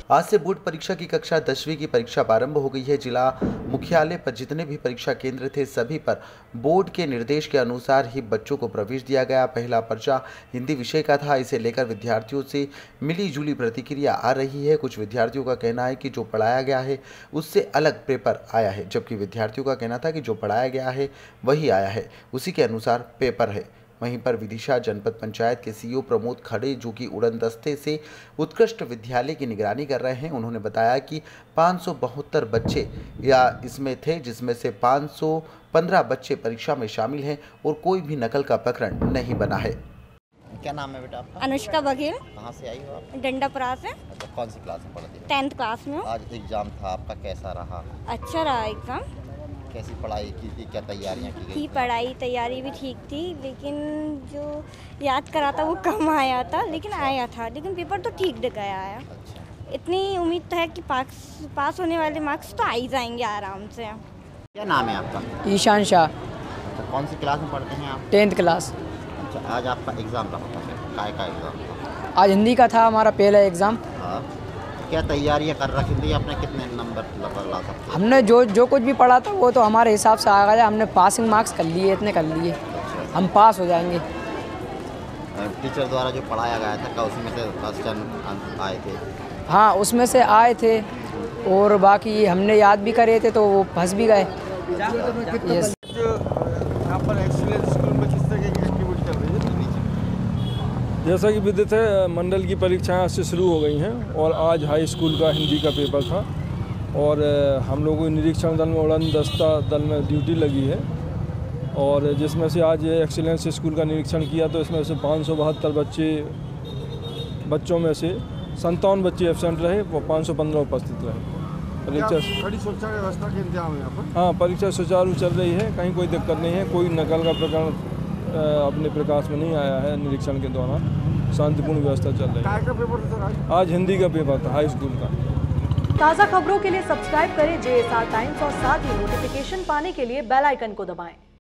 आज से बोर्ड परीक्षा की कक्षा 10वीं की परीक्षा प्रारंभ हो गई है। जिला मुख्यालय पर जितने भी परीक्षा केंद्र थे सभी पर बोर्ड के निर्देश के अनुसार ही बच्चों को प्रवेश दिया गया। पहला पर्चा हिंदी विषय का था। इसे लेकर विद्यार्थियों से मिली जुली प्रतिक्रिया आ रही है। कुछ विद्यार्थियों का कहना है कि जो पढ़ाया गया है उससे अलग पेपर आया है, जबकि विद्यार्थियों का कहना था कि जो पढ़ाया गया है वही आया है, उसी के अनुसार पेपर है। वहीं पर विदिशा जनपद पंचायत के सीईओ प्रमोद खड़े, जो कि उड़न दस्ते से उत्कृष्ट विद्यालय की निगरानी कर रहे हैं, उन्होंने बताया कि 572 बच्चे या इसमें थे, जिसमें से 515 बच्चे परीक्षा में शामिल हैं और कोई भी नकल का प्रकरण नहीं बना है। क्या नाम है बेटा आपका? अनुष्का बघेल। कहाँ से आई हो आप? डंडापुरा से। अच्छा, कौन सी क्लास में पढ़ती हो? 10th क्लास में हूँ। आज एग्जाम था आपका, कैसा रहा? अच्छा रहा एग्ज़ाम। कैसी पढ़ाई की थी, क्या तैयारियां की गई थी? थी? पढ़ाई तैयारी भी ठीक थी, लेकिन जो याद करा था वो कम आया था, लेकिन आया था। लेकिन पेपर तो ठीक गया आया। अच्छा, इतनी उम्मीद है कि पास होने वाले मार्क्स तो आ ही जाएंगे आराम से। क्या नाम है आपका? ईशान शाह। अच्छा, कौन सी क्लास में पढ़ते हैं आप? 10th class. अच्छा, आज आपका एग्ज़ाम का होता है, काय का एग्ज़ाम था? आज हिंदी का था हमारा पहला एग्ज़ाम। हाँ, क्या तैयारियां कर रखी थी? आपने कितने नंबर ला सकते? हमने जो कुछ भी पढ़ा था वो तो हमारे हिसाब से आ गया। हमने पासिंग मार्क्स कर लिए, इतने कर लिए, हम पास हो जाएंगे। टीचर द्वारा जो पढ़ाया गया था, क्या उसमें से क्वेश्चन आए थे? हाँ, उसमें से आए थे और बाकी हमने याद भी करे थे तो वो फंस भी गए। यस। यहाँ पर एक्सीलेंस स्कूल में किस तरह की एक्टिविटी चल रही है? जैसा कि विदित है, मंडल की परीक्षाएं आज से शुरू हो गई हैं और आज हाई स्कूल का हिंदी का पेपर था और हम लोगों को निरीक्षण दल में उड़न दस्ता दल में ड्यूटी लगी है और जिसमें से आज एक्सीलेंस स्कूल का निरीक्षण किया तो इसमें से 572 बच्चों में से 57 बच्चे एब्सेंट रहे वो 515 उपस्थित रहे। परीक्षा कड़ी सुरक्षा व्यवस्था के इंतजाम है यहाँ पर? हाँ, परीक्षा सुचारू चल रही है, कहीं कोई दिक्कत नहीं है। कोई नकल का प्रकरण अपने प्रकाश में नहीं आया है। निरीक्षण के दौरान शांतिपूर्ण व्यवस्था चल रही है। काय का पेपर था सर आज हिंदी का पेपर था हाई स्कूल का। ताज़ा खबरों के लिए सब्सक्राइब करें JSR टाइम्स और साथ ही नोटिफिकेशन पाने के लिए बेल आइकन को दबाएं।